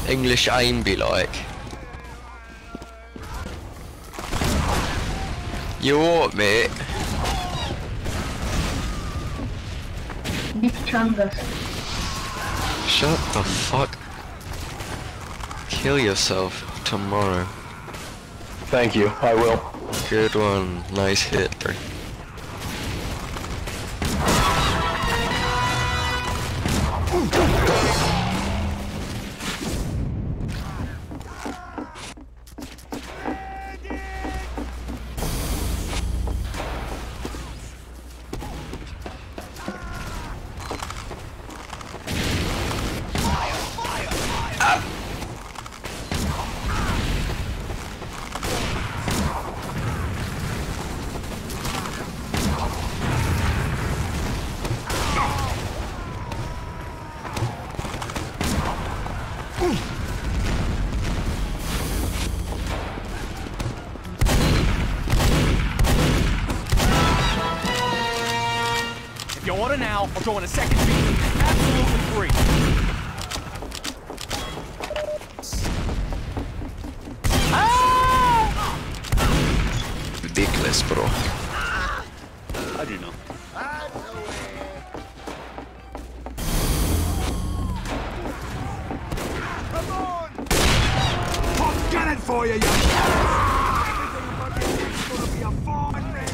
English aim be like? You what, mate? Big chungus. Shut the fuck. Kill yourself tomorrow. Thank you, I will. Good one. Nice hit, bro. If you order now, I'll throw in a second beat. Absolutely free. Ridiculous, bro. How do you know? Come on! I'm gunning for you, you Everything gonna be a fine man.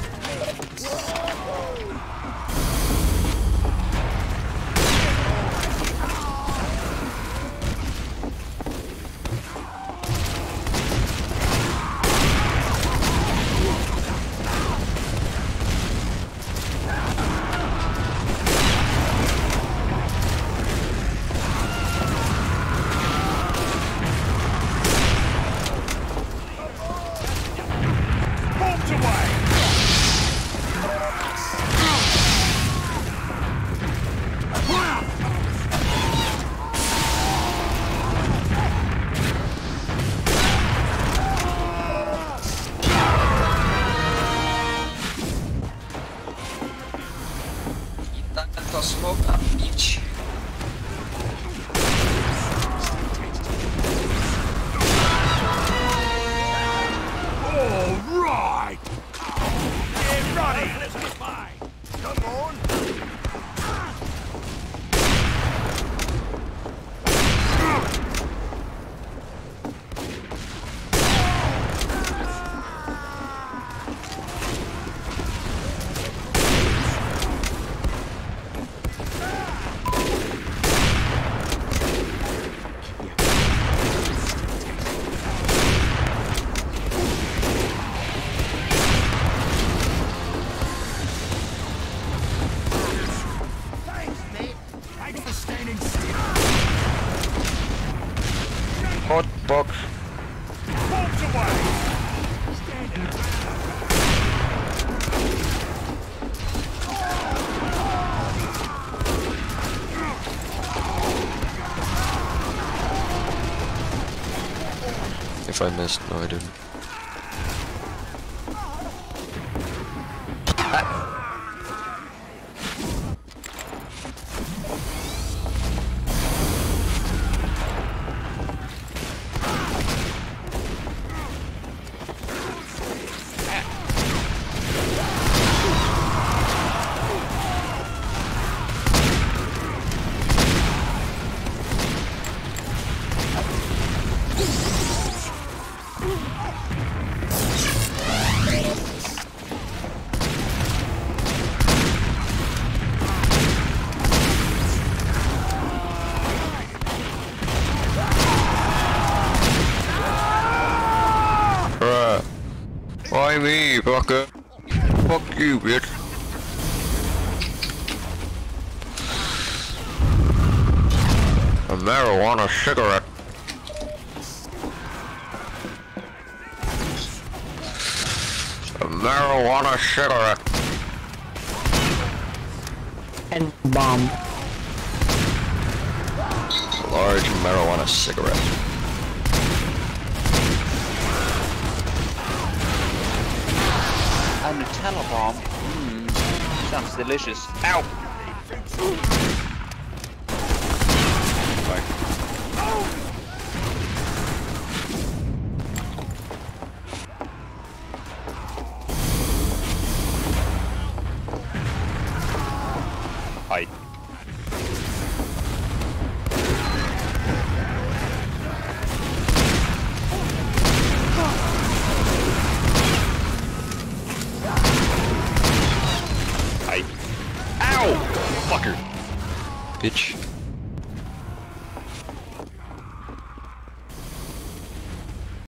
Smoke that beach. All right. Get ready. Let's get by. Come on. Hot box. If I missed, no I didn't. Why me, fucker? Fuck you, bitch. A marijuana cigarette. A marijuana cigarette. And bomb. A large marijuana cigarette. A Nutella bomb. Sounds delicious. Ow! Motherfucker. Bitch.